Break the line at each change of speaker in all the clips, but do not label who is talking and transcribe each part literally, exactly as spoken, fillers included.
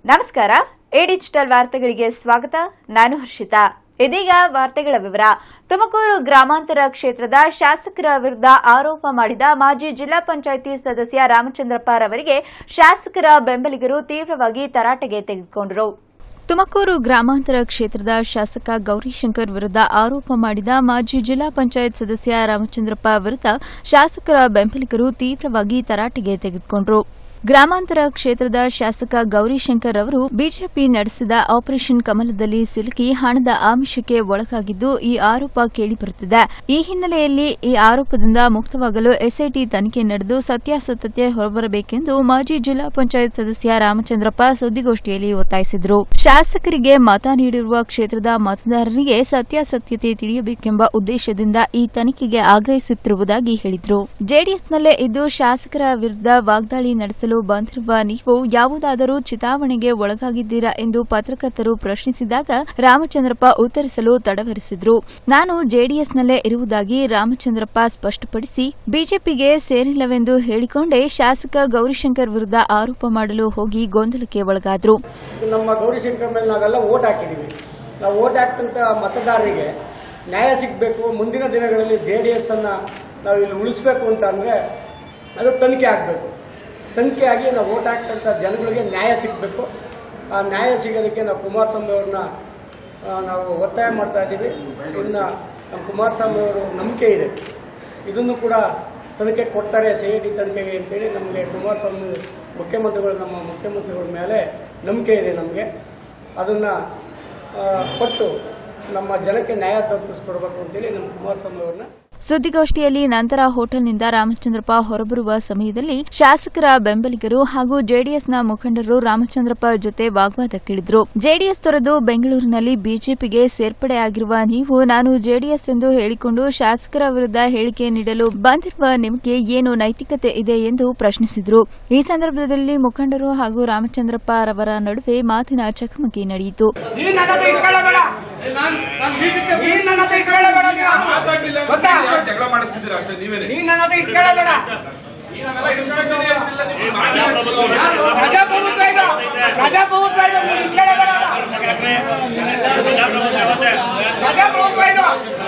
ನಮಸ್ಕಾರ A digital ವಾರ್ತೆಗಳಿಗೆ ಸ್ವಾಗತ. ನಾನು ಹರ್ಷಿತಾ. ಇದೀಗ ವಾರ್ತೆಗಳ ವಿವರ. ತುಮಕೂರು ಗ್ರಾಮಾಂತರ ಕ್ಷೇತ್ರದ ಶಾಸಕರ ವಿರುದ್ಧ ಆರೋಪ ಮಾಡಿದ ಮಾಜಿ ಜಿಲ್ಲಾ ಪಂಚಾಯಿತಿ ಸದಸ್ಯ ರಾಮಚಂದ್ರಪ್ಪ ರವರಿಗೆ ಶಾಸಕರ ಬೆಂಬಲಿಗರು ತೀವ್ರವಾಗಿ ತರಾಟೆಗೆ ತೆಗೆದುಕೊಂಡರು. ತುಮಕೂರು ಗ್ರಾಮಾಂತರ ಕ್ಷೇತ್ರದ ಶಾಸಕ ಗೌರಿಶಂಕರ್ ವಿರುದ್ಧ ಆರೋಪ ಮಾಡಿದ ಮಾಜಿ ಜಿಲ್ಲಾ ಪಂಚಾಯತ್ ಸದಸ್ಯ ರಾಮಚಂದ್ರಪ್ಪ ವಿರುದ್ಧ ಶಾಸಕರ ಬೆಂಬಲಿಗರು ತೀವ್ರವಾಗಿ ತರಾಟೆಗೆ ತೆಗೆದುಕೊಂಡರು. ಗ್ರಾಮಾಂತರ ಕ್ಷೇತ್ರದ ಶಾಸಕ ಗೌರಿಶಂಕರ್ ಅವರು ಬಿಜೆಪಿ ನಡೆಸಿದ ಆಪರೇಷನ್ ಕಮಲದಲ್ಲಿ ಸಿಲುಕಿ ಹಣದ ಆಮಿಷಕ್ಕೆ ಒಳಗಾಗಿದ್ದು ಈ ಆರೋಪ ಕೇಳಿಬರುತ್ತಿದೆ. ಈ ಹಿನ್ನೆಲೆಯಲ್ಲಿ ಈ ಆರೋಪದಿಂದ ಮುಕ್ತವಾಗಲು ಎಸ್ಐಟಿ ತನಿಖೆ ನಡೆದು ಸತ್ಯಾಸತ್ಯತೆ ಹೊರಬರಬೇಕೆಂದು ಮಾಜಿ ಜಿಲ್ಲಾ ಪಂಚಾಯತ್ ಸದಸ್ಯ ರಾಮಚಂದ್ರಪ್ಪ ಸುದ್ದಿಗೋಷ್ಠಿಯಲ್ಲಿ ಒತ್ತಾಯಿಸಿದರು. ಶಾಸಕರಿಗೆ ಮತ ನೀಡಿರುವ ಕ್ಷೇತ್ರದ ಮತದಾರರಿಗೆ ಸತ್ಯಾಸತ್ಯತೆ ತಿಳಿಯಬೇಕೆಂಬ ಉದ್ದೇಶದಿಂದ ಈ ತನಿಖೆಗೆ ಆಗ್ರಹಿಸುತ್ತಿರುವುದಾಗಿ ಹೇಳಿದರು. ಜೆಡಿಎಸ್ನಲ್ಲೇ ಇದ್ದು ಶಾಸಕರ ವಿರುದ್ಧ ವಾಗ್ದಾಳಿ ನಡೆಸಲು ಬಂದಿರುವ ನೀವು ಯಾವುದಾದರೂ ಚಿತಾವಣೆಗೆ ಒಳಗಾಗಿದ್ದೀರಾ ಎಂದು ಪತ್ರಕರ್ತರು ಪ್ರಶ್ನಿಸಿದಾಗ ರಾಮಚಂದ್ರಪ್ಪ ಉತ್ತರಿಸಲು ತಡವರಿಸಿದರು. ನಾನು ಜೆಡಿಎಸ್ನಲ್ಲೇ ಇರುವುದಾಗಿ ರಾಮಚಂದ್ರಪ್ಪ ಸ್ಪಷ್ಟಪಡಿಸಿ ಬಿಜೆಪಿಗೆ ಸೇರಿಲ್ಲವೆಂದು ಹೇಳಿಕೊಂಡೇ ಶಾಸಕ ಗೌರಿಶಂಕರ್ ವಿರುದ್ಧ ಆರೋಪ ಮಾಡಲು ಹೋಗಿ ಗೊಂದಲಕ್ಕೆ ಒಳಗಾದರು.
ನಮ್ಮ ಗೌರಿಶಂಕರ್ ಮೇಲೆ ನಾವೆಲ್ಲ ವೋಟ್ ಹಾಕಿದ್ದೀವಿ. ನಾವು ವೋಟ್ ಹಾಕ್ತಂತ ಮತದಾರರಿಗೆ ನ್ಯಾಯ ಸಿಗಬೇಕು. ಮುಂದಿನ ದಿನಗಳಲ್ಲಿ ಜೆಡಿಎಸ್ ಅನ್ನ ನಾವು ಇಲ್ಲಿ ಉಳಿಸಬೇಕು ಅಂತ ಅಂದ್ರೆ ಅದು ತನಿಖೆ ಆಗಬೇಕು. ತನಿಖೆ ಆಗಿ ನಾವು ವೋಟ್ ಹಾಕ್ತಂಥ ಜನಗಳಿಗೆ ನ್ಯಾಯ ಸಿಗಬೇಕು. ಆ ನ್ಯಾಯ ಸಿಗೋದಕ್ಕೆ ನಾವು ಕುಮಾರಸ್ವಾಮಿ ಅವ್ರನ್ನ ನಾವು ಒತ್ತಾಯ ಮಾಡ್ತಾ ಇದ್ದೀವಿ. ಇನ್ನು ನಮ್ಮ ಕುಮಾರಸ್ವಾಮಿ ಅವರು ನಂಬಿಕೆ ಇದೆ, ಇದನ್ನು ಕೂಡ ತನಿಖೆ ಕೊಡ್ತಾರೆ ಸಿ ಐ ಟಿ ತನಿಖೆಗೆ ಅಂತೇಳಿ ನಮಗೆ ಕುಮಾರಸ್ವಾಮಿ ಮುಖ್ಯಮಂತ್ರಿಗಳು ನಮ್ಮ ಮುಖ್ಯಮಂತ್ರಿಗಳ ಮೇಲೆ ನಂಬಿಕೆ ಇದೆ. ನಮಗೆ ಅದನ್ನು ಕೊಟ್ಟು ನಮ್ಮ ಜನಕ್ಕೆ ನ್ಯಾಯ ದೊರಕಿಸ್ಕೊಡ್ಬೇಕು ಅಂತೇಳಿ ನಮ್ಮ ಕುಮಾರಸ್ವಾಮಿ ಅವ್ರನ್ನ.
ಸುದ್ದಿಗೋಷ್ಠಿಯಲ್ಲಿ ನಂತರ ಹೋಟೆಲ್ನಿಂದ ರಾಮಚಂದ್ರಪ್ಪ ಹೊರಬರುವ ಸಮಯದಲ್ಲಿ ಶಾಸಕರ ಬೆಂಬಲಿಗರು ಹಾಗೂ ಜೆಡಿಎಸ್ನ ಮುಖಂಡರು ರಾಮಚಂದ್ರಪ್ಪ ಜೊತೆ ವಾಗ್ವಾದಕ್ಕಿಳಿದರು. ಜೆಡಿಎಸ್ ತೊರೆದು ಬೆಂಗಳೂರಿನಲ್ಲಿ ಬಿಜೆಪಿಗೆ ಸೇರ್ಪಡೆಯಾಗಿರುವ ನೀವು ನಾನು ಜೆಡಿಎಸ್ ಎಂದು ಹೇಳಿಕೊಂಡು ಶಾಸಕರ ವಿರುದ್ಧ ಹೇಳಿಕೆ ನೀಡಲು ಬಂದಿರುವ ನಿಮಗೆ ಏನು ನೈತಿಕತೆ ಇದೆ ಎಂದು ಪ್ರಶ್ನಿಸಿದರು. ಈ ಸಂದರ್ಭದಲ್ಲಿ ಮುಖಂಡರು ಹಾಗೂ ರಾಮಚಂದ್ರಪ್ಪ ರವರ ನಡುವೆ ಮಾತಿನ ಚಕಮಕಿ ನಡೆಯಿತು.
ಜಗಳ ಮಾಡಿಸ್ತಿದ್ದೀರಾ ಅಷ್ಟೇ. ನೀವೇನೆ
ಪ್ರಜಾಪ್ರಭುತ್ವ ಇದು, ಪ್ರಜಾಪ್ರಭುತ್ವ ಇದು, ಪ್ರಜಾಪ್ರಭುತ್ವ ಇದು.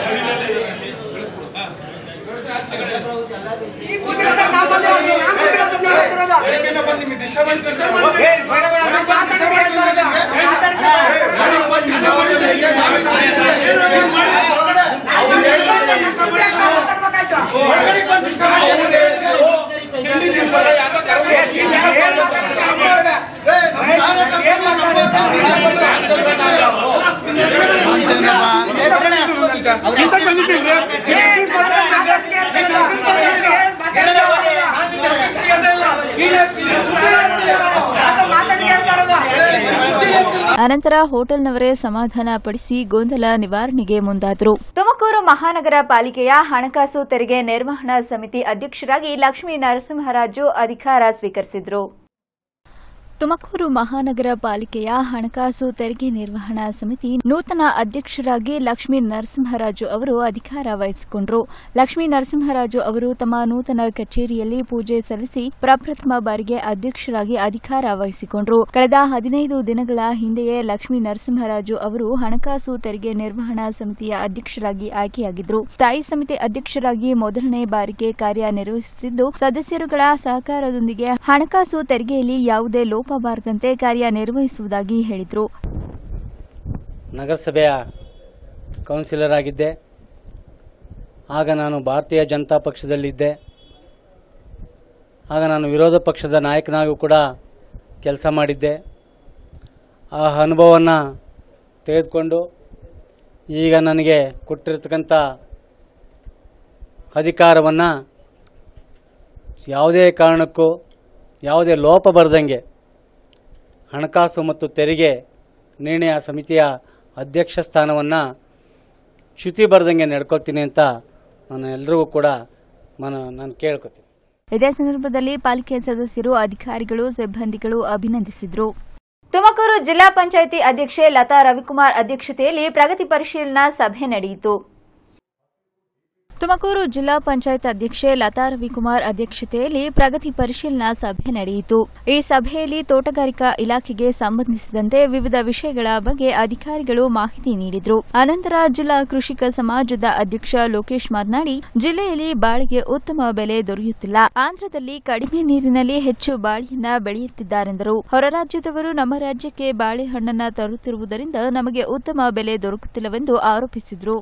ಅನಂತರ ಹೋಟೆಲ್ನವರೇ ಸಮಾಧಾನ ಪಡಿಸಿ ಗೊಂದಲ ನಿವಾರಣೆಗೆ ಮುಂದಾದರು.
ತುಮಕೂರು ಮಹಾನಗರ ಪಾಲಿಕೆಯ ಹಣಕಾಸು ತೆರಿಗೆ ನಿರ್ವಹಣಾ ಸಮಿತಿ ಅಧ್ಯಕ್ಷರಾಗಿ ಲಕ್ಷ್ಮೀ ನರಸಿಂಹರಾಜು ಅಧಿಕಾರ ಸ್ವೀಕರಿಸಿದರು.
ತುಮಕೂರು ಮಹಾನಗರ ಪಾಲಿಕೆಯ ಹಣಕಾಸು ತೆರಿಗೆ ನಿರ್ವಹಣಾ ಸಮಿತಿ ನೂತನ ಅಧ್ಯಕ್ಷರಾಗಿ ಲಕ್ಷ್ಮೀ ನರಸಿಂಹರಾಜು ಅವರು ಅಧಿಕಾರ ವಹಿಸಿಕೊಂಡರು. ಲಕ್ಷ್ಮೀ ನರಸಿಂಹರಾಜು ಅವರು ತಮ್ಮ ನೂತನ ಕಚೇರಿಯಲ್ಲಿ ಪೂಜೆ ಸಲ್ಲಿಸಿ ಪ್ರಪ್ರಥಮ ಬಾರಿಗೆ ಅಧ್ಯಕ್ಷರಾಗಿ ಅಧಿಕಾರ ವಹಿಸಿಕೊಂಡರು. ಕಳೆದ ಹದಿನೈದು ದಿನಗಳ ಹಿಂದೆಯೇ ಲಕ್ಷ್ಮೀ ನರಸಿಂಹರಾಜು ಅವರು ಹಣಕಾಸು ತೆರಿಗೆ ನಿರ್ವಹಣಾ ಸಮಿತಿಯ ಅಧ್ಯಕ್ಷರಾಗಿ ಆಯ್ಕೆಯಾಗಿದ್ದರು. ಸ್ಥಾಯಿ ಸಮಿತಿ ಅಧ್ಯಕ್ಷರಾಗಿ ಮೊದಲನೇ ಬಾರಿಗೆ ಕಾರ್ಯನಿರ್ವಹಿಸುತ್ತಿದ್ದು ಸದಸ್ಯರುಗಳ ಸಹಕಾರದೊಂದಿಗೆ ಹಣಕಾಸು ತೆರಿಗೆಯಲ್ಲಿ ಯಾವುದೇ ಲೋಪ ಬಾರದಂತೆ ಕಾರ್ಯನಿರ್ವಹಿಸುವುದಾಗಿ ಹೇಳಿದರು.
ನಗರಸಭೆಯ ಕೌನ್ಸಿಲರ್ ಆಗಿದ್ದೆ. ಆಗ ನಾನು ಭಾರತೀಯ ಜನತಾ ಪಕ್ಷದಲ್ಲಿದ್ದೆ. ಆಗ ನಾನು ವಿರೋಧ ಪಕ್ಷದ ನಾಯಕನಾಗೂ ಕೂಡ ಕೆಲಸ ಮಾಡಿದ್ದೆ. ಆ ಅನುಭವವನ್ನು ತೆಗೆದುಕೊಂಡು ಈಗ ನನಗೆ ಕೊಟ್ಟಿರ್ತಕ್ಕಂಥ ಅಧಿಕಾರವನ್ನು ಯಾವುದೇ ಕಾರಣಕ್ಕೂ ಯಾವುದೇ ಲೋಪ ಬರದಂಗೆ ಹಣಕಾಸು ಮತ್ತು ತೆರಿಗೆ ನಿರ್ಣಯ ಸಮಿತಿಯ ಅಧ್ಯಕ್ಷ ಸ್ಥಾನವನ್ನು ಚ್ಯುತಿ ಬರದಂಗೆ ನಡ್ಕೊಳ್ತೀನಿ ಅಂತ ನಾನು ಎಲ್ಲರಿಗೂ ಕೂಡ ನಾನು ನಾನು ಕೇಳ್ಕೊತೀನಿ.
ಇದೇ ಸಂದರ್ಭದಲ್ಲಿ ಪಾಲಿಕೆ ಸದಸ್ಯರು, ಅಧಿಕಾರಿಗಳು, ಸಿಬ್ಬಂದಿಗಳು ಅಭಿನಂದಿಸಿದರು.
ತುಮಕೂರು ಜಿಲ್ಲಾ ಪಂಚಾಯಿತಿ ಅಧ್ಯಕ್ಷೆ ಲತಾ ರವಿಕುಮಾರ್ ಅಧ್ಯಕ್ಷತೆಯಲ್ಲಿ ಪ್ರಗತಿ ಪರಿಶೀಲನಾ ಸಭೆ ನಡೆಯಿತು. ತುಮಕೂರು ಜಿಲ್ಲಾ ಪಂಚಾಯತ್ ಅಧ್ಯಕ್ಷೆ ಲತಾ ರವಿಕುಮಾರ್ ಅಧ್ಯಕ್ಷತೆಯಲ್ಲಿ ಪ್ರಗತಿ ಪರಿಶೀಲನಾ ಸಭೆ ನಡೆಯಿತು. ಈ ಸಭೆಯಲ್ಲಿ ತೋಟಗಾರಿಕಾ ಇಲಾಖೆಗೆ ಸಂಬಂಧಿಸಿದಂತೆ ವಿವಿಧ ವಿಷಯಗಳ ಬಗ್ಗೆ ಅಧಿಕಾರಿಗಳು ಮಾಹಿತಿ ನೀಡಿದರು. ಅನಂತರ ಜಿಲ್ಲಾ ಕೃಷಿಕ ಸಮಾಜದ ಅಧ್ಯಕ್ಷ ಲೋಕೇಶ್ ಮಾತನಾಡಿ, ಜಿಲ್ಲೆಯಲ್ಲಿ ಬಾಳೆಗೆ ಉತ್ತಮ ಬೆಲೆ ದೊರೆಯುತ್ತಿಲ್ಲ. ಆಂಧ್ರದಲ್ಲಿ ಕಡಿಮೆ ನೀರಿನಲ್ಲಿ ಹೆಚ್ಚು ಬಾಳೆಯನ್ನ ಬೆಳೆಯುತ್ತಿದ್ದಾರೆಂದರು. ಹೊರ ರಾಜ್ಯದವರು ನಮ್ಮ ರಾಜ್ಯಕ್ಕೆ ಬಾಳೆಹಣ್ಣನ್ನ ತರುತ್ತಿರುವುದರಿಂದ ನಮಗೆ ಉತ್ತಮ ಬೆಲೆ ದೊರಕುತ್ತಿಲ್ಲವೆಂದು ಆರೋಪಿಸಿದರು.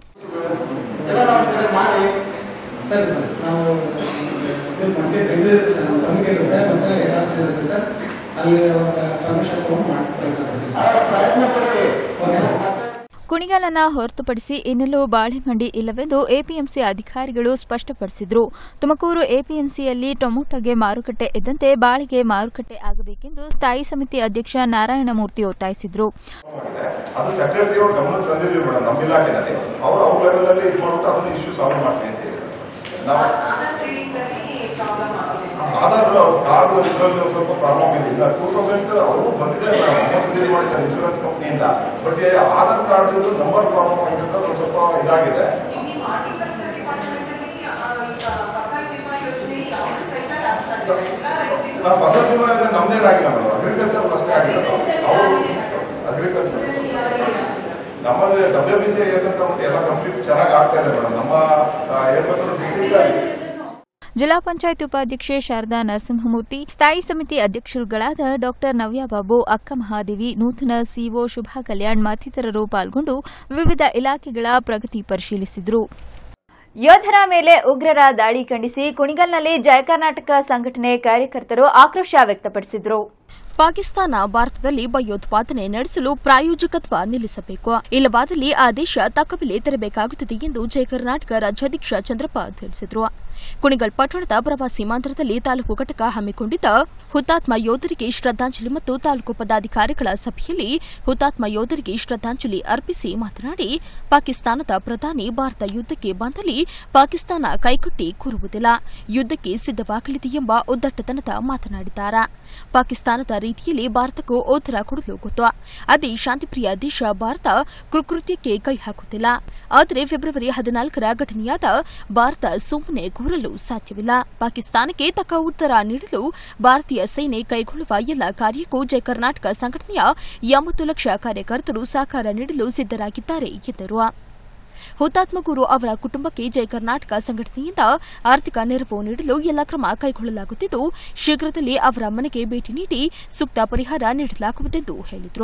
ಸರ್ ಸರ್ ನಾವು ಮಂಡ್ಯ ಬೆಳೆದಿರುತ್ತೆ ಸರ್, ನಾವು ಕಮ್ಮಿಗೆ ಇರುತ್ತೆ ಮತ್ತೆ ಏನಾಗ್ತಿರುತ್ತೆ ಸರ್, ಅಲ್ಲಿ ಪರ್ಮಿಷನ್ ತಗೊಂಡು ಮಾಡ್ಕೊಳ್ತಾರೆ.
ಕುಣಿಗಲನ್ನ ಹೊರತುಪಡಿಸಿ ಇನ್ನೆಲ್ಲೂ ಬಾಳೆ ಮಂಡಿ ಇಲ್ಲವೆಂದು ಎಪಿಎಂಸಿ ಅಧಿಕಾರಿಗಳು ಸ್ಪಷ್ಟಪಡಿಸಿದರು. ತುಮಕೂರು ಎಪಿಎಂಸಿಯಲ್ಲಿ ಟೊಮೊಟೊಗೆ ಮಾರುಕಟ್ಟೆ ಇದ್ದಂತೆ ಬಾಳೆಗೆ ಮಾರುಕಟ್ಟೆ ಆಗಬೇಕೆಂದು ಸ್ಥಾಯಿ ಸಮಿತಿ ಅಧ್ಯಕ್ಷ ನಾರಾಯಣಮೂರ್ತಿ ಒತ್ತಾಯಿಸಿದರು.
ಅದು ಸೆಕ್ರೆಟರಿ ಅವರು ಗಮನ ತಂದಿದ್ದೀವಿ ಮೇಡಮ್, ನಮ್ಮ ಇಲಾಖೆನಲ್ಲಿ ಅವರು ಅವ್ರ ಲೆವೆಲಲ್ಲಿ ಇದು ಮಾಡ್ಬಿಟ್ಟು ಅದನ್ನ ಇಶ್ಯೂ ಸಾಲ್ವ್ ಮಾಡ್ತೀನಿ ಅಂತ ಹೇಳಿದ್ರು. ನಾವು ಆಧಾರ್ ಕಾರ್ಡ್ ಇದರಲ್ಲಿ ಸ್ವಲ್ಪ ಪ್ರಾಬ್ಲಮ್ ಇದೆ. ಇಲ್ಲ ಟೂ ತೌಸಂಡ್ ಅವರು ಬಂದಿದೆ ಅಮೌಂಟ್ ರಿಲೀಸ್ ಮಾಡಿದ್ದಾರೆ ಇನ್ಶೂರೆನ್ಸ್ ಕಂಪ್ನಿಯಿಂದ. But Aadhaar card number problem ಆಗಿರುತ್ತೆ, ಒಂದು ಸ್ವಲ್ಪ ಇದಾಗಿದೆ. ಫಸಲ್ ಬಿಮಾ ಯೋಜನೆ ನಮ್ದೇನಾಗಿಲ್ಲ ಮೇಡಮ್, ಅಗ್ರಿಕಲ್ಚರ್ ಅಷ್ಟೇ ಆಗಿರೋದು. ಅವರು ಅಗ್ರಿಕಲ್ಚರ್ ನಮ್ಮಲ್ಲಿ ಡಬ್ಲ್ಯೂ ಬಿ ಸಿ ಎಸ್ ಅಂತ ಎಲ್ಲ ಕಂಪ್ಲೀಟ್ ಚೆನ್ನಾಗಿ ಆಗ್ತಾ ಇದೆ ಮೇಡಮ್. ನಮ್ಮ ಹೇಳ್ಬೇಕಂದ್ರೆ ಡಿಸ್ಟ್ರಿಕ್ಟ್ ಆಗಿ
ಜಿಲ್ಲಾ ಪಂಚಾಯತ್ ಉಪಾಧ್ಯಕ್ಷೆ ಶಾರದಾ ನರಸಿಂಹಮೂರ್ತಿ, ಸ್ಥಾಯಿ ಸಮಿತಿ ಅಧ್ಯಕ್ಷರುಗಳಾದ ಡಾ ನವ್ಯಾಬಾಬು, ಅಕ್ಕ ಮಹಾದೇವಿ, ನೂತನ ಸಿಇಒ ಶುಭಾ ಕಲ್ಯಾಣ್ ಮತ್ತಿತರರು ಪಾಲ್ಗೊಂಡು ವಿವಿಧ ಇಲಾಖೆಗಳ ಪ್ರಗತಿ ಪರಿಶೀಲಿಸಿದರು.
ಯೋಧರ ಮೇಲೆ ಉಗ್ರರ ದಾಳಿ ಖಂಡಿಸಿ ಕುಣಿಗಲ್ನಲ್ಲಿ ಜಯ ಕರ್ನಾಟಕ ಸಂಘಟನೆ ಕಾರ್ಯಕರ್ತರು ಆಕ್ರೋಶ ವ್ಯಕ್ತಪಡಿಸಿದರು.
ಪಾಕಿಸ್ತಾನ ಭಾರತದಲ್ಲಿ ಭಯೋತ್ಪಾದನೆ ನಡೆಸಲು ಪ್ರಾಯೋಜಕತ್ವ ನಿಲ್ಲಿಸಬೇಕು, ಇಲ್ಲವಾದಲ್ಲಿ ಆ ದೇಶ ತಕ್ಕ ಬೆಲೆ ತೆರಬೇಕಾಗುತ್ತದೆ ಎಂದು ಜಯ ಕರ್ನಾಟಕ ರಾಜ್ಯಾಧ್ಯಕ್ಷ ಚಂದ್ರಪ್ಪ ತಿಳಿಸಿದರು. ಕುಣಿಗಲ್ ಪಟ್ಟಣದ ಪ್ರವಾಸಿ ಮಂದಿರದಲ್ಲಿ ತಾಲೂಕು ಘಟಕ ಹಮ್ಮಿಕೊಂಡಿದ್ದ ಹುತಾತ್ಮ ಯೋಧರಿಗೆ ಶ್ರದ್ದಾಂಜಲಿ ಮತ್ತು ತಾಲೂಕು ಪದಾಧಿಕಾರಿಗಳ ಸಭೆಯಲ್ಲಿ ಹುತಾತ್ಮ ಯೋಧರಿಗೆ ಶ್ರದ್ದಾಂಜಲಿ ಅರ್ಪಿಸಿ ಮಾತನಾಡಿ, ಪಾಕಿಸ್ತಾನದ ಪ್ರಧಾನಿ ಭಾರತ ಯುದ್ದಕ್ಕೆ ಬಂದಲ್ಲಿ ಪಾಕಿಸ್ತಾನ ಕೈಕಟ್ಟಿ ಕೂರುವುದಿಲ್ಲ, ಯುದ್ದಕ್ಕೆ ಸಿದ್ದವಾಗಲಿದೆ ಎಂಬ ಉದ್ದಟತನದ ಮಾತನಾಡಿದ್ದಾರೆ. ಪಾಕಿಸ್ತಾನದ ರೀತಿಯಲ್ಲಿ ಭಾರತಕ್ಕೂ ಉತ್ತರ ಕೊಡಲು ಗೊತ್ತು. ಅದೇ ಶಾಂತಿಪ್ರಿಯ ದೇಶ ಭಾರತ ಕೃಕೃತ್ಯಕ್ಕೆ ಕೈ ಹಾಕುತ್ತಿಲ್ಲ. ಆದರೆ ಫೆಬ್ರವರಿ ಹದಿನಾಲ್ಕರ ಘಟನೆಯಾದ ಭಾರತ ಸುಮ್ಮನೆ ಕೂರಲು ಸಾಧ್ಯವಿಲ್ಲ. ಪಾಕಿಸ್ತಾನಕ್ಕೆ ತಕ್ಕ ಉತ್ತರ ನೀಡಲು ಭಾರತೀಯ ಸೇನೆ ಕೈಗೊಳ್ಳುವ ಎಲ್ಲ ಕಾರ್ಯಕ್ಕೂ ಜಯ ಕರ್ನಾಟಕ ಸಂಘಟನೆಯ ಎಂಬತ್ತು ಲಕ್ಷ ಕಾರ್ಯಕರ್ತರು ಸಹಕಾರ ನೀಡಲು ಸಿದ್ದರಾಗಿದ್ದಾರೆ ಎಂದರು. ಹುತಾತ್ಮ ಗುರು ಅವರ ಕುಟುಂಬಕ್ಕೆ ಜಯ ಕರ್ನಾಟಕ ಸಂಘಟನೆಯಿಂದ ಆರ್ಥಿಕ ನೆರವು ನೀಡಲು ಎಲ್ಲ ಕ್ರಮ ಕೈಗೊಳ್ಳಲಾಗುತ್ತಿದ್ದು, ಶೀಘ್ರದಲ್ಲೇ ಅವರ ಮನೆಗೆ ಭೇಟಿ ನೀಡಿ ಸೂಕ್ತ ಪರಿಹಾರ ನೀಡಲಾಗುವುದೆಂದು ಹೇಳಿದರು.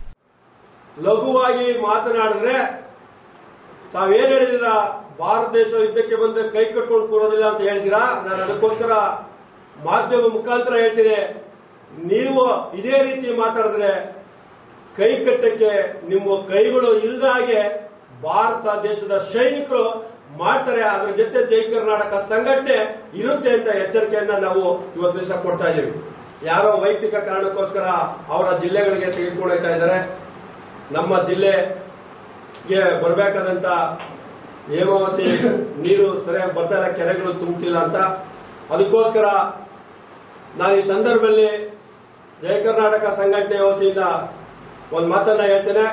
ಲಘುವಾಗಿ ಮಾತನಾಡಿದ್ರೆ ತಾವೇನ್ ಹೇಳಿದಿರಾ, ಭಾರತ ದೇಶ ಯುದ್ಧಕ್ಕೆ ಬಂದ್ರೆ ಕೈ ಕಟ್ಕೊಂಡು ಕೂರೋದಿಲ್ಲ ಅಂತ ಹೇಳಿದಿರಾ. ನಾನು ಅದಕ್ಕೋಸ್ಕರ ಮಾಧ್ಯಮ ಮುಖಾಂತರ ಹೇಳ್ತೀನಿ, ನೀವು ಇದೇ ರೀತಿ ಮಾತಾಡಿದ್ರೆ ಕೈ ಕಟ್ಟಕ್ಕೆ ನಿಮ್ಮ ಕೈಗಳು ಇಲ್ಲದ ಹಾಗೆ ಭಾರತ ದೇಶದ ಸೈನಿಕರು ಮಾಡ್ತಾರೆ. ಅದರ ಜೊತೆ ಜೈ ಕರ್ನಾಟಕ ಸಂಘಟನೆ ಇರುತ್ತೆ ಅಂತ ಎಚ್ಚರಿಕೆಯನ್ನ ನಾವು ಇವತ್ತು ದಿವಸ ಕೊಡ್ತಾ ಇದ್ದೀವಿ. ಯಾರೋ ವೈಯಕ್ತಿಕ ಕಾರಣಕ್ಕೋಸ್ಕರ ಅವರ ಜಿಲ್ಲೆಗಳಿಗೆ ತೆಗೆದುಕೊಂಡು ಹೋಗ್ತಾ ಇದ್ದಾರೆ. ನಮ್ಮ ಜಿಲ್ಲೆಗೆ ಬರಬೇಕಾದಂತ ಹೇಮಾವತಿ ನೀರು ಸರಿಯಾಗಿ ಬರ್ತಾ ಇಲ್ಲ, ಕೆರೆಗಳು ತುಂಬುತ್ತಿಲ್ಲ ಅಂತ. ಅದಕ್ಕೋಸ್ಕರ ನಾನು ಈ ಸಂದರ್ಭದಲ್ಲಿ ಜಯ ಕರ್ನಾಟಕ ಸಂಘಟನೆ ವತಿಯಿಂದ ಒಂದು ಮಾತನ್ನ ಹೇಳ್ತೇನೆ.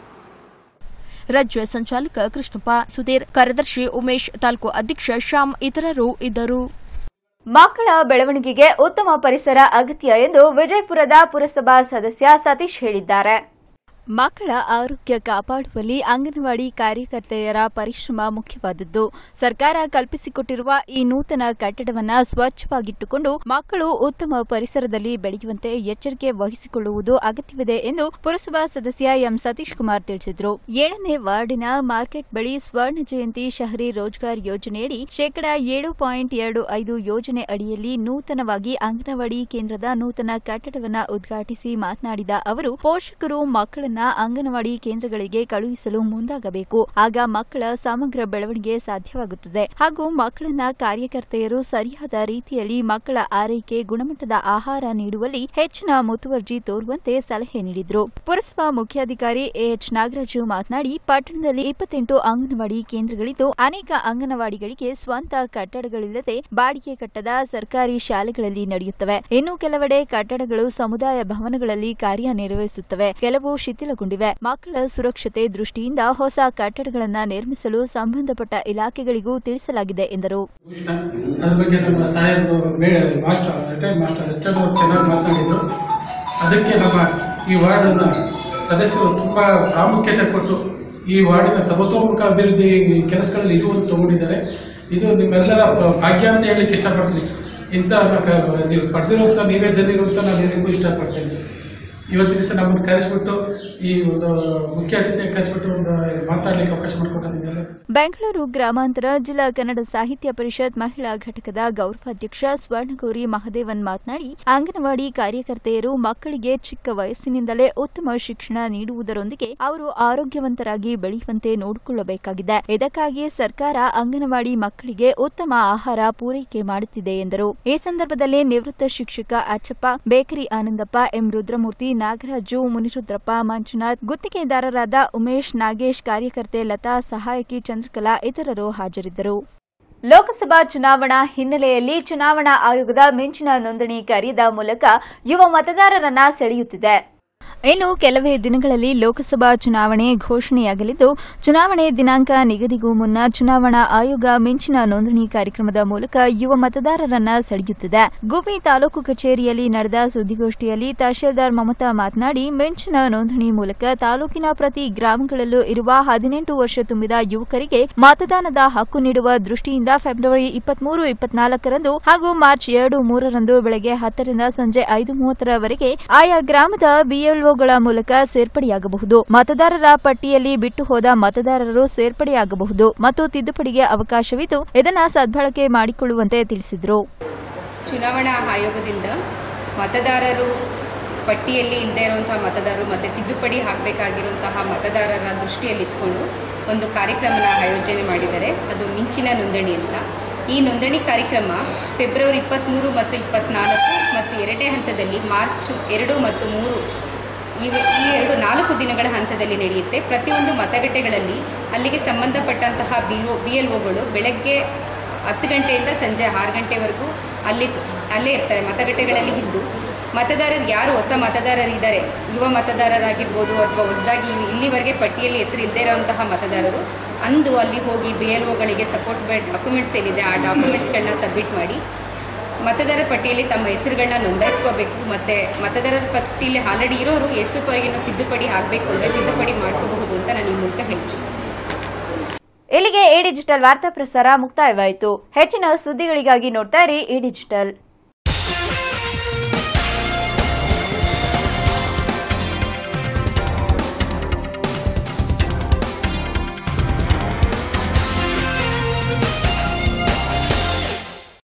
ರಾಜ್ಯ ಸಂಚಾಲಕ ಕೃಷ್ಣಪ್ಪ, ಸುಧೀರ್, ಕಾರ್ಯದರ್ಶಿ ಉಮೇಶ್, ತಾಲೂಕು ಅಧ್ಯಕ್ಷ ಶ್ಯಾಮ್ ಇತರರು ಇದ್ದರು.
ಮಕ್ಕಳ ಬೆಳವಣಿಗೆಗೆ ಉತ್ತಮ ಪರಿಸರ ಅಗತ್ಯ ಎಂದು ವಿಜಯಪುರದ ಪುರಸಭಾ ಸದಸ್ಯ ಸತೀಶ್ ಹೇಳಿದ್ದಾರೆ.
ಮಕ್ಕಳ ಆರೋಗ್ಯ ಕಾಪಾಡುವಲ್ಲಿ ಅಂಗನವಾಡಿ ಕಾರ್ಯಕರ್ತೆಯರ ಪರಿಶ್ರಮ ಮುಖ್ಯವಾದದ್ದು. ಸರ್ಕಾರ ಕಲ್ಪಿಸಿಕೊಟ್ಟಿರುವ ಈ ನೂತನ ಕಟ್ಟಡವನ್ನು ಸ್ವಚ್ಛವಾಗಿಟ್ಟುಕೊಂಡು ಮಕ್ಕಳು ಉತ್ತಮ ಪರಿಸರದಲ್ಲಿ ಬೆಳೆಯುವಂತೆ ಎಚ್ಚರಿಕೆ ವಹಿಸಿಕೊಳ್ಳುವುದು ಅಗತ್ಯವಿದೆ ಎಂದು ಪುರಸಭಾ ಸದಸ್ಯ ಎಂ ಸತೀಶ್ ಕುಮಾರ್ ತಿಳಿಸಿದರು. ಏಳನೇ ವಾರ್ಡಿನ ಮಾರ್ಕೆಟ್ ಬಳಿ ಸ್ವರ್ಣ ಜಯಂತಿ ಶಹರಿ ರೋಜ್ಗಾರ್ ಯೋಜನೆಯಡಿ ಶೇಕಡಾ ಏಳು ಪಾಯಿಂಟ್ ಎರಡು ಐದು ಯೋಜನೆ ಅಡಿಯಲ್ಲಿ ನೂತನವಾಗಿ ಅಂಗನವಾಡಿ ಕೇಂದ್ರದ ನೂತನ ಕಟ್ಟಡವನ್ನು ಉದ್ಘಾಟಿಸಿ ಮಾತನಾಡಿದ ಅವರು, ಪೋಷಕರು ಮಕ್ಕಳನ್ನು ಅಂಗನವಾಡಿ ಕೇಂದ್ರಗಳಿಗೆ ಕಳುಹಿಸಲು ಮುಂದಾಗಬೇಕು. ಆಗ ಮಕ್ಕಳ ಸಮಗ್ರ ಬೆಳವಣಿಗೆ ಸಾಧ್ಯವಾಗುತ್ತದೆ ಹಾಗೂ ಮಕ್ಕಳನ್ನ ಕಾರ್ಯಕರ್ತೆಯರು ಸರಿಯಾದ ರೀತಿಯಲ್ಲಿ ಮಕ್ಕಳ ಆರೈಕೆ, ಗುಣಮಟ್ಟದ ಆಹಾರ ನೀಡುವಲ್ಲಿ ಹೆಚ್ಚಿನ ಮುತುವರ್ಜಿ ತೋರುವಂತೆ ಸಲಹೆ ನೀಡಿದರು. ಪುರಸಭಾ ಮುಖ್ಯಾಧಿಕಾರಿ ಎಎಚ್ ನಾಗರಾಜು ಮಾತನಾಡಿ, ಪಟ್ಟಣದಲ್ಲಿ ಇಪ್ಪತ್ತೆಂಟು ಅಂಗನವಾಡಿ ಕೇಂದ್ರಗಳಿದ್ದು ಅನೇಕ ಅಂಗನವಾಡಿಗಳಿಗೆ ಸ್ವಂತ ಕಟ್ಟಡಗಳಿಲ್ಲದೆ ಬಾಡಿಗೆ ಕಟ್ಟದ ಸರ್ಕಾರಿ ಶಾಲೆಗಳಲ್ಲಿ ನಡೆಯುತ್ತವೆ. ಇನ್ನು ಕೆಲವೆಡೆ ಕಟ್ಟಡಗಳು ಸಮುದಾಯ ಭವನಗಳಲ್ಲಿ ಕಾರ್ಯನಿರ್ವಹಿಸುತ್ತವೆ. ಕೆಲವು ಶಿಥಿಲ ಶಿಥಿಲಗೊಂಡಿವೆ. ಮಕ್ಕಳ ಸುರಕ್ಷತೆ ದೃಷ್ಟಿಯಿಂದ ಹೊಸ ಕಟ್ಟಡಗಳನ್ನು ನಿರ್ಮಿಸಲು ಸಂಬಂಧಪಟ್ಟ ಇಲಾಖೆಗಳಿಗೂ ತಿಳಿಸಲಾಗಿದೆ ಎಂದರು.
ಅದ್ರ ಬಗ್ಗೆ ನಮ್ಮ ಸಾಹೇಬರು master retired master H M ಚೆನ್ನಾಗಿ ಮಾತನಾಡಿದ್ರು. ಅದಕ್ಕೆ ನಮ್ಮ ಈ ವಾರ್ಡಿನ ಸದಸ್ಯರು ತುಂಬಾ ಪ್ರಾಮುಖ್ಯತೆ ಕೊಟ್ಟು ಈ ವಾರ್ಡಿನ ಸರ್ವತೋಮುಖ ಅಭಿವೃದ್ಧಿ ಕೆಲಸಗಳಲ್ಲಿ ಇರುವುದು ತಗೊಂಡಿದ್ದಾರೆ. ಇದು ನಿಮ್ಮೆಲ್ಲರ ಭಾಗ್ಯ ಅಂತ ಹೇಳಲಿಕ್ಕೆ ಇಷ್ಟಪಡ್ತೀನಿ. ಇಂಥ ನೀವು ಪಡೆದಿರುವಂಥ ನೀವೇ ಧನ್ಯರು ನಾನು ಹೇಳಲಿಕ್ಕೂ ಇಷ್ಟಪಡ್ತೇನೆ. ಇವತ್ತಿನ ದಿವಸ ನಮ್ಮನ್ನು ಕರೆಸಿಬಿಟ್ಟು ಈ ಒಂದು ಮುಖ್ಯ ಅತಿಥಿ ಕರೆಸಿಬಿಟ್ಟು ಒಂದು ಮಾತಾಡಲಿಕ್ಕೆ ಅವಕಾಶ ಮಾಡಿಕೊಟ್ಟಿದ್ದಾರೆ.
ಬೆಂಗಳೂರು ಗ್ರಾಮಾಂತರ ಜಿಲ್ಲಾ ಕನ್ನಡ ಸಾಹಿತ್ಯ ಪರಿಷತ್ ಮಹಿಳಾ ಘಟಕದ ಗೌರವಾಧ್ಯಕ್ಷ ಸ್ವರ್ಣಗೌರಿ ಮಹದೇವನ್ ಮಾತನಾಡಿ, ಅಂಗನವಾಡಿ ಕಾರ್ಯಕರ್ತೆಯರು ಮಕ್ಕಳಿಗೆ ಚಿಕ್ಕ ವಯಸ್ಸಿನಿಂದಲೇ ಉತ್ತಮ ಶಿಕ್ಷಣ ನೀಡುವುದರೊಂದಿಗೆ ಅವರು ಆರೋಗ್ಯವಂತರಾಗಿ ಬೆಳೆಯುವಂತೆ ನೋಡಿಕೊಳ್ಳಬೇಕಾಗಿದೆ. ಇದಕ್ಕಾಗಿ ಸರ್ಕಾರ ಅಂಗನವಾಡಿ ಮಕ್ಕಳಿಗೆ ಉತ್ತಮ ಆಹಾರ ಪೂರೈಕೆ ಮಾಡುತ್ತಿದೆ ಎಂದರು. ಈ ಸಂದರ್ಭದಲ್ಲಿ ನಿವೃತ್ತ ಶಿಕ್ಷಕ ಅಚ್ಚಪ್ಪ, ಬೇಕರಿ ಆನಂದಪ್ಪ, ಎಂ ರುದ್ರಮೂರ್ತಿ, ನಾಗರಾಜು, ಮುನಿರುದ್ರಪ್ಪ, ಮಂಜುನಾಥ್, ಗುತ್ತಿಗೆದಾರರಾದ ಉಮೇಶ್, ನಾಗೇಶ್, ಕಾರ್ಯಕರ್ತೆ ಲತಾ, ಸಹಾಯಕಿ ಚಂದ್ರಕಲಾ ಇತರರು ಹಾಜರಿದ್ದರು. ಲೋಕಸಭಾ ಚುನಾವಣಾ ಹಿನ್ನೆಲೆಯಲ್ಲಿ ಚುನಾವಣಾ ಆಯೋಗದ ಮಿಂಚಿನ ನೋಂದಣಿ ಕಾರ್ಯದ ಮೂಲಕ ಯುವ ಮತದಾರರನ್ನ ಸೆಳೆಯುತ್ತಿದೆ. ಇನ್ನು ಕೆಲವೇ ದಿನಗಳಲ್ಲಿ ಲೋಕಸಭಾ ಚುನಾವಣೆ ಘೋಷಣೆಯಾಗಲಿದ್ದು, ಚುನಾವಣೆ ದಿನಾಂಕ ನಿಗದಿಗೂ ಮುನ್ನ ಚುನಾವಣಾ ಆಯೋಗ ಮಿಂಚಿನ ನೋಂದಣಿ ಕಾರ್ಯಕ್ರಮದ ಮೂಲಕ ಯುವ ಮತದಾರರನ್ನ ಸೆಳೆಯುತ್ತಿದೆ. ಗುಬ್ಬಿ ತಾಲೂಕು ಕಚೇರಿಯಲ್ಲಿ ನಡೆದ ಸುದ್ದಿಗೋಷ್ಠಿಯಲ್ಲಿ ತಹಶೀಲ್ದಾರ್ ಮಮತಾ ಮಾತನಾಡಿ, ಮಿಂಚಿನ ನೋಂದಣಿ ಮೂಲಕ ತಾಲೂಕಿನ ಪ್ರತಿ ಗ್ರಾಮಗಳಲ್ಲೂ ಇರುವ ಹದಿನೆಂಟು ವರ್ಷ ತುಂಬಿದ ಯುವಕರಿಗೆ ಮತದಾನದ ಹಕ್ಕು ನೀಡುವ ದೃಷ್ಟಿಯಿಂದ ಫೆಬ್ರವರಿ ಇಪ್ಪತ್ಮೂರು ಇಪ್ಪತ್ನಾಲ್ಕರಂದು ಹಾಗೂ ಮಾರ್ಚ್ ಎರಡು ಮೂರರಂದು ಬೆಳಗ್ಗೆ ಹತ್ತರಿಂದ ಸಂಜೆ ಐದು ಮೂವತ್ತರವರೆಗೆ ಆಯಾ ಗ್ರಾಮದ ಬಿಎಲ್ಒಗಳ ಮೂಲಕ ಸೇರ್ಪಡೆಯಾಗಬಹುದು. ಮತದಾರರ ಪಟ್ಟಿಯಲ್ಲಿ ಬಿಟ್ಟು ಹೋದ ಮತದಾರರು ಸೇರ್ಪಡೆಯಾಗಬಹುದು ಮತ್ತು ತಿದ್ದುಪಡಿಗೆ ಅವಕಾಶವಿದ್ದು, ಇದನ್ನು ಸದ್ಬಳಕೆ ಮಾಡಿಕೊಳ್ಳುವಂತೆ ತಿಳಿಸಿದರು.
ಚುನಾವಣಾ ಆಯೋಗದಿಂದ ಮತದಾರರು ಪಟ್ಟಿಯಲ್ಲಿ ಇಲ್ಲದೆ ಇರುವಂತಹ ಮತದಾರರು ಮತ್ತು ತಿದ್ದುಪಡಿ ಹಾಕಬೇಕಾಗಿರುವಂತಹ ಮತದಾರರ ದೃಷ್ಟಿಯಲ್ಲಿಟ್ಕೊಂಡು ಒಂದು ಕಾರ್ಯಕ್ರಮನ ಆಯೋಜನೆ ಮಾಡಿದ್ದಾರೆ. ಅದು ಮಿಂಚಿನ ನೋಂದಣಿ ಅಂತ. ಈ ನೋಂದಣಿ ಕಾರ್ಯಕ್ರಮ ಫೆಬ್ರವರಿ ಇಪ್ಪತ್ತ್ಮೂರು ಮತ್ತು ಇಪ್ಪತ್ನಾಲ್ಕು ಮತ್ತು ಎರಡನೇ ಹಂತದಲ್ಲಿ ಮಾರ್ಚ್ ಎರಡು ಮತ್ತು ಮೂರು ಈ ಈ ಎರಡು ನಾಲ್ಕು ದಿನಗಳ ಹಂತದಲ್ಲಿ ನಡೆಯುತ್ತೆ. ಪ್ರತಿಯೊಂದು ಮತಗಟ್ಟೆಗಳಲ್ಲಿ ಅಲ್ಲಿಗೆ ಸಂಬಂಧಪಟ್ಟಂತಹ ಬಿ ಒ ಬಿ ಎಲ್ ಒಗಳು ಬೆಳಗ್ಗೆ ಹತ್ತು ಗಂಟೆಯಿಂದ ಸಂಜೆ ಆರು ಗಂಟೆವರೆಗೂ ಅಲ್ಲಿ ಅಲ್ಲೇ ಇರ್ತಾರೆ. ಮತಗಟ್ಟೆಗಳಲ್ಲಿ ಇದ್ದು ಮತದಾರರು ಯಾರು ಹೊಸ ಮತದಾರರಿದ್ದಾರೆ, ಯುವ ಮತದಾರರಾಗಿರ್ಬೋದು ಅಥವಾ ಹೊಸದಾಗಿ ಇಲ್ಲಿವರೆಗೆ ಪಟ್ಟಿಯಲ್ಲಿ ಹೆಸರು ಇಲ್ಲದೇ ಇರುವಂತಹ ಮತದಾರರು ಅಂದು ಅಲ್ಲಿ ಹೋಗಿ ಬಿ ಎಲ್ ಒಗಳಿಗೆ ಸಪೋರ್ಟ್ ಡಾಕ್ಯುಮೆಂಟ್ಸ್ ಏನಿದೆ ಆ ಡಾಕ್ಯುಮೆಂಟ್ಸ್ಗಳನ್ನ ಸಬ್ಮಿಟ್ ಮಾಡಿ ಮತದಾರರ ಪಟ್ಟಿಯಲ್ಲಿ ತಮ್ಮ ಹೆಸರುಗಳನ್ನ ನೋಂದಾಯಿಸ್ಕೋಬೇಕು. ಮತ್ತು ಮತದಾರರ ಪಟ್ಟಿಯಲ್ಲಿ ಆಲ್ರೆಡಿ ಇರೋರು ಹೆಸರುಪರಿಯನ್ನು ತಿದ್ದುಪಡಿ ಆಗಬೇಕು ಅಂದರೆ ತಿದ್ದುಪಡಿ ಮಾಡ್ಕೋಬಹುದು ಅಂತ ನಾನು ಈ ಮೂಲಕ ಹೇಳ್ತೀನಿ.
ಇಲ್ಲಿಗೆ ಎ ಡಿಜಿಟಲ್ ವಾರ್ತಾ ಪ್ರಸಾರ ಮುಕ್ತಾಯವಾಯಿತು. ಹೆಚ್ಚಿನ ಸುದ್ದಿಗಳಿಗಾಗಿ ನೋಡ್ತಾ ಇರಿ ಎ ಡಿಜಿಟಲ್.